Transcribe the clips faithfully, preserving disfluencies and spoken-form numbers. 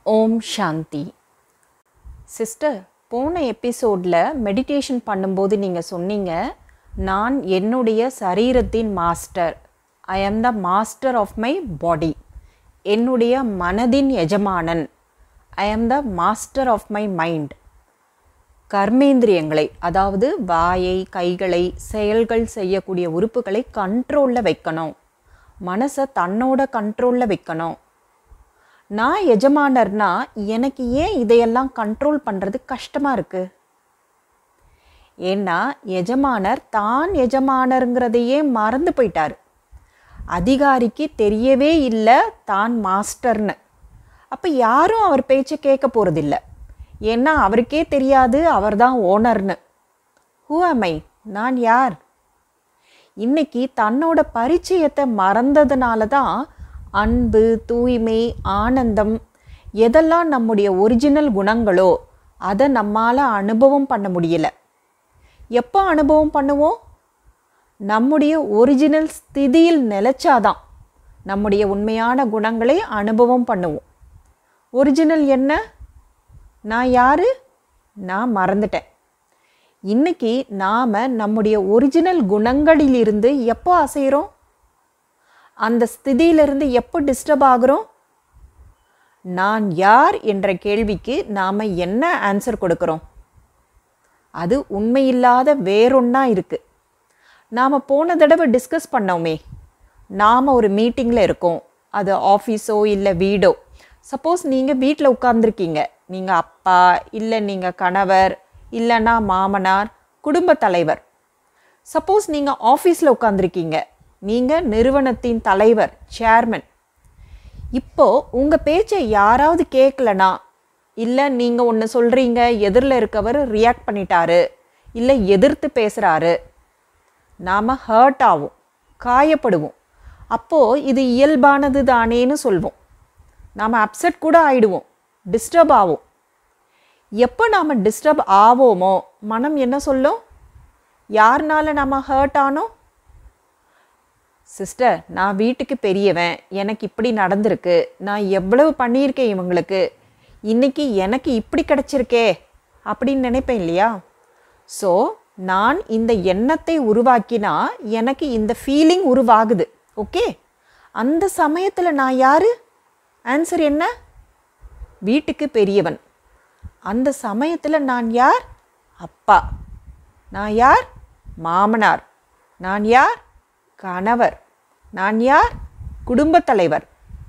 ஓம் சாந்தி. Sister, போன எபிசோடில் meditation பண்ணும்போது நீங்கள் சொன்னீங்க, நான் என்னுடைய சரீரத்தின் master. I am the master of my body. என்னுடைய மனதின் எஜமானன். I am the master of my mind. கர்மேந்திரியங்களை, அதாவது வாயை, கைகளை, செயல்கள் செய்யக்கூடிய உறுப்புகளை கண்ட்ரோலில் வைக்கணும். மனசை தன்னோட கண்ட்ரோலில் வைக்கணும். நான் எஜமானர்னா எனக்கு ஏன் இதையெல்லாம் கண்ட்ரோல் பண்ணுறது கஷ்டமாக இருக்குது? ஏன்னா எஜமானர் தான் எஜமானருங்கிறதையே மறந்து போயிட்டார். அதிகாரிக்கு தெரியவே இல்லை தான் மாஸ்டர்னு. அப்போ யாரும் அவர் பேச்சை கேட்க போகிறதில்ல. ஏன்னா அவருக்கே தெரியாது அவர் தான் ஓனர்னு. ஹூ ஆம் ஐ? நான் யார்? இன்னைக்கு தன்னோட பரிச்சயத்தை மறந்ததுனால தான் அன்பு, தூய்மை, ஆனந்தம் எதெல்லாம் நம்முடைய ஒரிஜினல் குணங்களோ அதை நம்மால் அனுபவம் பண்ண முடியல. எப்போ அனுபவம் பண்ணுவோம்? நம்முடைய ஒரிஜினல் ஸ்திதியில் நிலைச்சாதான் நம்முடைய உண்மையான குணங்களை அனுபவம் பண்ணுவோம். ஒரிஜினல் என்ன? நான் யாரு? நான் மறந்துட்டேன். இன்னைக்கு நாம் நம்முடைய ஒரிஜினல் குணங்களிலிருந்து எப்போ அசைகிறோம்? அந்த ஸ்திதியிலிருந்து எப்போ டிஸ்டர்ப் ஆகிறோம்? நான் யார் என்ற கேள்விக்கு நாம் என்ன ஆன்சர் கொடுக்குறோம்? அது உண்மையில்லாத வேறொன்னா இருக்குது. நாம் போன தடவை டிஸ்கஸ் பண்ணோமே, நாம் ஒரு மீட்டிங்கில் இருக்கோம். அது ஆஃபீஸோ இல்லை வீடோ. சப்போஸ் நீங்கள் வீட்டில் உட்கார்ந்துருக்கீங்க. நீங்கள் அப்பா, இல்லை நீங்கள் கணவர், இல்லைன்னா மாமனார், குடும்ப தலைவர். சப்போஸ் நீங்கள் ஆஃபீஸில் உட்காந்துருக்கீங்க. நீங்கள் நிறுவனத்தின் தலைவர், சேர்மன். இப்போது உங்கள் பேச்சை யாராவது கேட்கலனா, இல்லை நீங்கள் ஒன்று சொல்கிறீங்க, எதிரில் இருக்கவர் ரியாக்ட் பண்ணிட்டாரு, இல்லை எதிர்த்து பேசுகிறாரு, நாம் ஹர்ட் ஆகும், காயப்படுவோம். அப்போது இது இயல்பானது தானேன்னு சொல்வோம். நாம் அப்செட் கூட ஆகிடுவோம், டிஸ்டர்ப் ஆகும். எப்போ நாம் டிஸ்டர்ப் ஆவோமோ மனம் என்ன சொல்லும்? யாருனால நாம் ஹர்ட் ஆனோம்? சிஸ்டர், நான் வீட்டுக்கு பெரியவன், எனக்கு இப்படி நடந்திருக்கு, நான் எவ்வளவு பண்ணியிருக்கேன் இவங்களுக்கு, இன்னைக்கு எனக்கு இப்படி கிடச்சிருக்கே அப்படின்னு நினைப்பேன் இல்லையா? ஸோ நான் இந்த எண்ணத்தை உருவாக்கினா எனக்கு இந்த ஃபீலிங் உருவாகுது. ஓகே, அந்த சமயத்தில் நான் யார்? ஆன்சர் என்ன? வீட்டுக்கு பெரியவன். அந்த சமயத்தில் நான் யார்? அப்பா. நான் யார்? மாமனார். நான் யார்? கணவர். நான் யார்? குடும்பத் தலைவர்.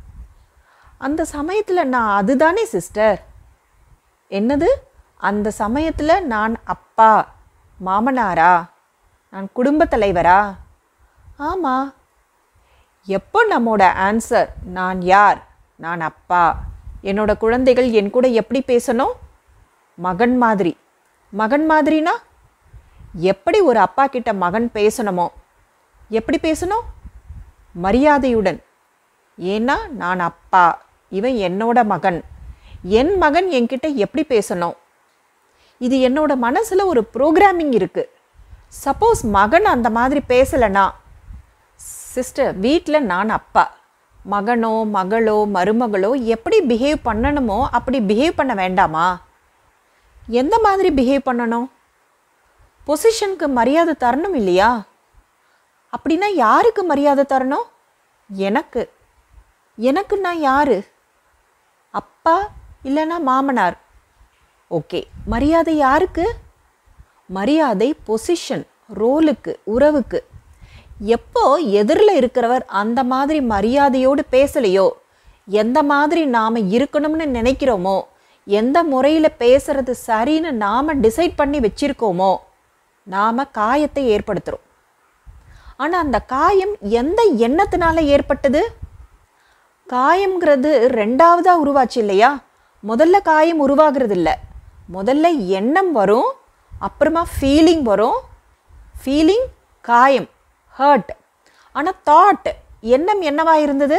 அந்த சமயத்தில் நான் அதுதானே சிஸ்டர். என்னது? அந்த சமயத்தில் நான் அப்பா, மாமனாரா? நான் குடும்பத் தலைவரா? ஆமாம். எப்போ நம்மோட ஆன்சர் நான் யார், நான் அப்பா, என்னோட குழந்தைகள் என் கூட எப்படி பேசணும்? மகன் மாதிரி. மகன் மாதிரினா எப்படி ஒரு அப்பா கிட்ட மகன் பேசணுமோ? எப்படி பேசணும்? மரியாதையுடன். ஏன்னா நான் அப்பா, இவன் என்னோட மகன். என் மகன் என்கிட்ட எப்படி பேசணும்? இது என்னோட மனசில் ஒரு ப்ரோக்ராமிங் இருக்குது. சப்போஸ் மகன் அந்த மாதிரி பேசலைன்னா, சிஸ்டர் வீட்டில் நான் அப்பா, மகனோ மகளோ மருமகளோ எப்படி பிஹேவ் பண்ணணுமோ அப்படி பிஹேவ் பண்ண வேண்டாமா? எந்த மாதிரி பிஹேவ் பண்ணணும்? பொசிஷனுக்கு மரியாதை தரணும் இல்லையா? அப்படின்னா யாருக்கு மரியாதை தரணும்? எனக்கு. எனக்கு நான் யார்? அப்பா இல்லைன்னா மாமனார். ஓகே, மரியாதை யாருக்கு? மரியாதை பொசிஷன், ரோலுக்கு, உறவுக்கு. எப்போ எதிரில் இருக்கிறவர் அந்த மாதிரி மரியாதையோடு பேசலையோ, எந்த மாதிரி நாம் இருக்கணும்னு நினைக்கிறோமோ, எந்த முறையில் பேசுறது சரின்னு நாம் டிசைட் பண்ணி வச்சிருக்கோமோ, நாம் காயத்தை ஏற்படுத்துகிறோம். ஆனால் அந்த காயம் எந்த எண்ணத்தினால ஏற்பட்டது? காயம்ங்கிறது ரெண்டாவதாக உருவாச்சு இல்லையா? முதல்ல காயம் உருவாகிறது இல்லை. முதல்ல எண்ணம் வரும், அப்புறமா ஃபீலிங் வரும். ஃபீலிங், காயம், ஹர்ட். ஆனால் தாட், எண்ணம் என்னவாக இருந்தது?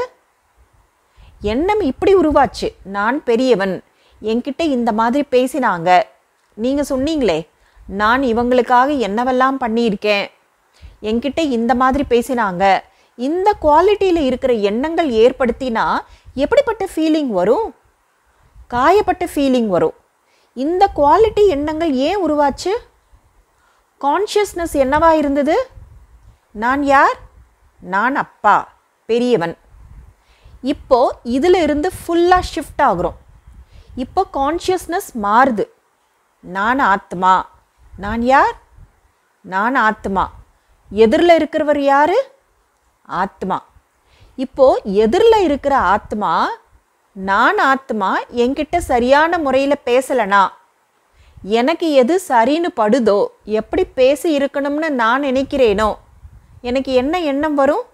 எண்ணம் இப்படி உருவாச்சு, நான் பெரியவன், என்கிட்ட இந்த மாதிரி பேசினாங்க. நீங்கள் சொன்னீங்களே, நான் இவங்களுக்காக என்னவெல்லாம் பண்ணியிருக்கேன், என்கிட்ட இந்த மாதிரி பேசினாங்க. இந்த குவாலிட்டியில் இருக்கிற எண்ணங்கள் ஏற்படுத்தினா எப்படிப்பட்ட ஃபீலிங் வரும்? காயப்பட்ட ஃபீலிங் வரும். இந்த குவாலிட்டி எண்ணங்கள் ஏன் உருவாச்சு? கான்ஷியஸ்னஸ் என்னவா இருந்தது? நான் யார்? நான் அப்பா, பெரியவன். இப்போ இதில் இருந்து ஃபுல்லாக ஷிஃப்ட் ஆகுறோம். இப்போ கான்ஷியஸ்னஸ் மாறுது. நான் ஆத்மா. நான் யார்? நான் ஆத்மா. எதிரில் இருக்கிறவர் யார்? ஆத்மா. இப்போ எதிரில் இருக்கிற ஆத்மா, நான் ஆத்மா என்கிட்ட சரியான முறையில் பேசலைனா, எனக்கு எது சரின்னு படுதோ, எப்படி பேசி இருக்கணும்னு நான் நினைக்கிறேனோ, எனக்கு என்ன எண்ணம் வரும்?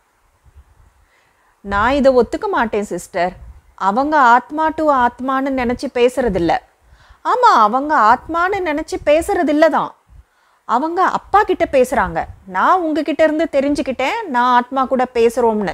நான் இதை ஒத்துக்க மாட்டேன் சிஸ்டர், அவங்க ஆத்மா டு ஆத்மான்னு நினச்சி பேசுறதில்ல. ஆமாம், அவங்க ஆத்மான்னு நினச்சி பேசுறதில்ல தான். அவங்க அப்பா கிட்ட பேசுகிறாங்க. நான் உங்ககிட்ட இருந்து தெரிஞ்சுக்கிட்டேன் நான் ஆத்மா கூட பேசுகிறோம்னு.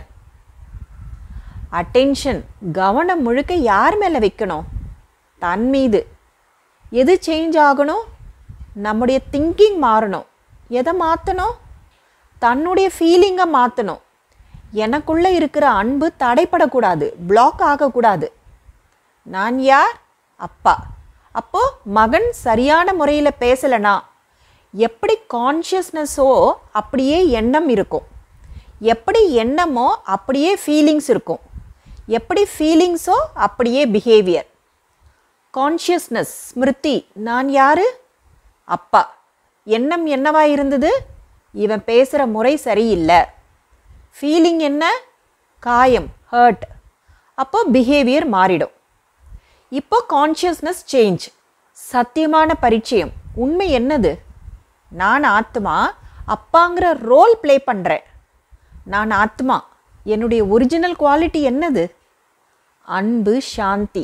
அட்டென்ஷன், கவனம் முழுக்க யார் மேலே வைக்கணும்? தன் மீது. எது சேஞ்ச் ஆகணும்? நம்முடைய திங்கிங் மாறணும். எதை மாற்றணும்? தன்னுடைய ஃபீலிங்கை மாற்றணும். எனக்குள்ளே இருக்கிற அன்பு தடைப்படக்கூடாது, பிளாக் ஆகக்கூடாது. நான் யார்? அப்பா. அப்போது மகன் சரியான முறையில் பேசலைனா, எப்படி கான்ஷியஸ்னஸோ அப்படியே எண்ணம் இருக்கும், எப்படி எண்ணமோ அப்படியே ஃபீலிங்ஸ் இருக்கும், எப்படி ஃபீலிங்ஸோ அப்படியே பிஹேவியர். கான்ஷியஸ்னஸ், ஸ்மிருதி, நான் யார்? அப்பா. எண்ணம் என்னவா இருந்தது? இவன் பேசுகிற முறை சரியில்லை. ஃபீலிங் என்ன? காயம், ஹர்ட். அப்போ பிஹேவியர் மாறிடும். இப்போ கான்ஷியஸ்னஸ் சேஞ்ச். சத்தியமான பரிச்சயம். உண்மை என்னது? நான் ஆத்மா, அப்பாங்கிற ரோல் ப்ளே பண்ணுறேன். நான் ஆத்மா. என்னுடைய ஒரிஜினல் குவாலிட்டி என்னது? அன்பு, சாந்தி.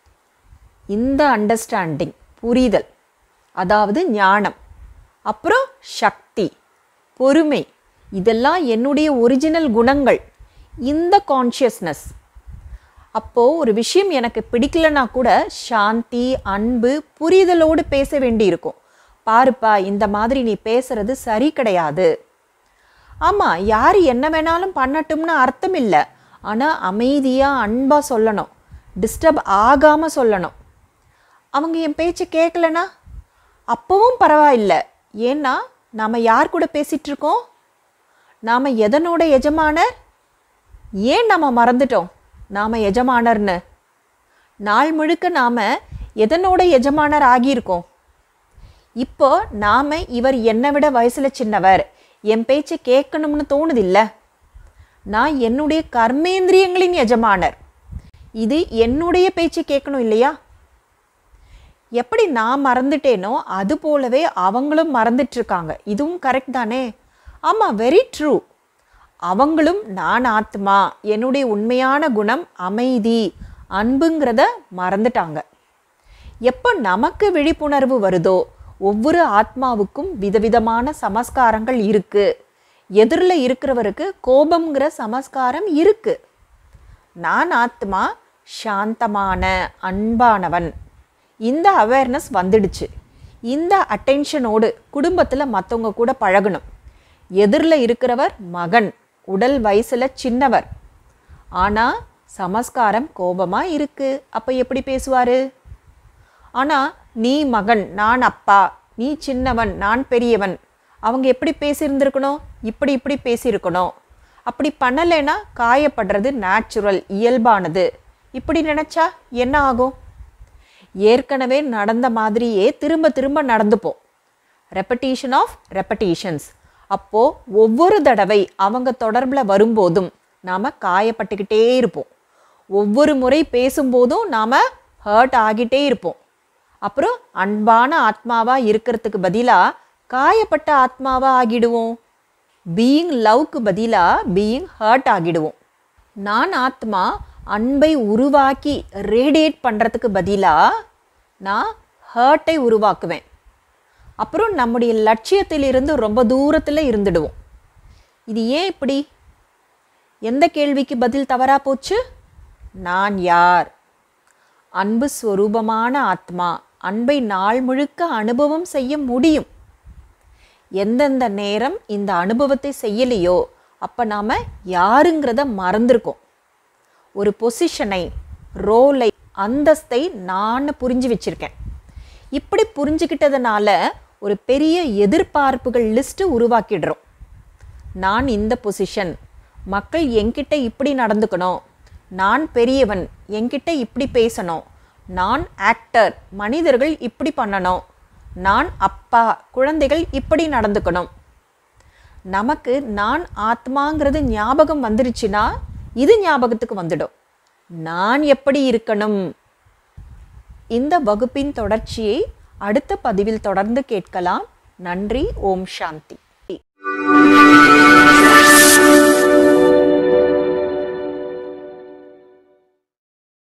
இந்த அண்டர்ஸ்டாண்டிங், புரிதல், அதாவது ஞானம். அப்புறம் சக்தி, பொறுமை, இதெல்லாம் என்னுடைய ஒரிஜினல் குணங்கள். இந்த கான்ஷியஸ்னஸ். அப்போது ஒரு விஷயம் எனக்கு பிடிக்கலனா கூட சாந்தி, அன்பு, புரிதலோடு பேச வேண்டியிருக்கும். பாருப்பா, இந்த மாதிரி நீ பேசுறது சரி கிடையாது. ஆமாம், யார் என்ன வேணாலும் பண்ணட்டும்னு அர்த்தம் இல்லை. ஆனால் அமைதியாக அன்பாக சொல்லணும், டிஸ்டர்ப் ஆகாமல் சொல்லணும். அவங்க என் பேச்சு கேட்கலனா அப்போவும் பரவாயில்லை. ஏன்னா நாம் யார் கூட பேசிகிட்ருக்கோம்? நாம் எதனோட எஜமானர்? ஏன் நம்ம மறந்துட்டோம் நாம் எஜமானர்னு? நாள் முழுக்க நாம் எதனோட எஜமானர் ஆகியிருக்கோம்? இப்போ நாம் இவர் என்னை விட வயசில் சின்னவர், என் பேச்சை கேட்கணும்னு தோணுதில்லை. நான் என்னுடைய கர்மேந்திரியங்களின் எஜமானர். இது என்னுடைய பேச்சை கேட்கணும் இல்லையா? எப்படி நான் மறந்துட்டேனோ அது போலவே அவங்களும் மறந்துட்டுருக்காங்க. இதுவும் கரெக்ட் தானே? ஆமாம், வெரி ட்ரூ. அவங்களும் நான் ஆத்மா, என்னுடைய உண்மையான குணம் அமைதி, அன்புங்கிறத மறந்துட்டாங்க. எப்போ நமக்கு விழிப்புணர்வு வருதோ, ஒவ்வொரு ஆத்மாவுக்கும் விதவிதமான சமஸ்காரங்கள் இருக்குது. எதிரில் இருக்கிறவருக்கு கோபம்ங்கிற சமஸ்காரம் இருக்குது. நான் ஆத்மா, சாந்தமான அன்பானவன். இந்த அவேர்னஸ் வந்துடுச்சு. இந்த அட்டென்ஷனோடு குடும்பத்தில் மற்றவங்க கூட பழகணும். எதிரில் இருக்கிறவர் மகன், உடல் வயசில் சின்னவர், ஆனால் சமஸ்காரம் கோபமாக இருக்குது. அப்போ எப்படி பேசுவார்? ஆனால் நீ மகன், நான் அப்பா, நீ சின்னவன், நான் பெரியவன், அவங்க எப்படி பேசியிருந்துருக்கணும்? இப்படி இப்படி பேசியிருக்கணும். அப்படி பண்ணலைன்னா காயப்படுறது நேச்சுரல், இயல்பானது. இப்படி நினச்சா என்ன ஆகும்? ஏற்கனவே நடந்த மாதிரியே திரும்ப திரும்ப நடந்துப்போம். ரெப்படீஷன் ஆஃப் ரெப்படீஷன்ஸ். அப்போது ஒவ்வொரு தடவை அவங்க தொடர்பில் வரும்போதும் நாம் காயப்பட்டுக்கிட்டே இருப்போம். ஒவ்வொரு முறை பேசும்போதும் நாம் ஹர்ட் ஆகிட்டே இருப்போம். அப்புறம் அன்பான ஆத்மாவாக இருக்கிறதுக்கு பதிலாக காயப்பட்ட ஆத்மாவாக ஆகிடுவோம். பீயிங் லவ்க்கு பதிலாக பீயிங் ஹர்ட் ஆகிடுவோம். நான் ஆத்மா அன்பை உருவாக்கி ரேடியேட் பண்ணுறதுக்கு பதிலாக நான் ஹர்ட்டை உருவாக்குவேன். அப்புறம் நம்முடைய லட்சியத்திலிருந்து ரொம்ப தூரத்தில் இருந்துடுவோம். இது ஏன் இப்படி? எந்த கேள்விக்கு பதில் தவறாக போச்சு? நான் யார்? அன்பு ஸ்வரூபமான ஆத்மா. அன்பை நாள் முழுக்க அனுபவம் செய்ய முடியும். எந்தெந்த நேரம் இந்த அனுபவத்தை செய்யலையோ அப்போ நாம் யாருங்கிறத மறந்துருக்கோம். ஒரு பொசிஷனை, ரோலை அந்தஸ்தை நான் புரிஞ்சு வச்சுருக்கேன். இப்படி புரிஞ்சுக்கிட்டதுனால ஒரு பெரிய எதிர்பார்ப்புகள் லிஸ்ட்டு உருவாக்கிடுறோம். நான் இந்த பொசிஷன், மக்கள் என்கிட்ட இப்படி நடந்துக்கணும், நான் பெரியவன் என்கிட்ட இப்படி பேசணும், நான் ஆக்டர் மனிதர்கள் இப்படி பண்ணணும், நான் அப்பா குழந்தைகள் இப்படி நடந்துக்கணும். நமக்கு நான் ஆத்மாங்கிறது ஞாபகம் வந்துருச்சுன்னா இது ஞாபகத்துக்கு வந்துடும், நான் எப்படி இருக்கணும். இந்த வகுப்பின் தொடர்ச்சியை அடுத்த பதிவில் தொடர்ந்து கேட்கலாம். நன்றி. ஓம் சாந்தி.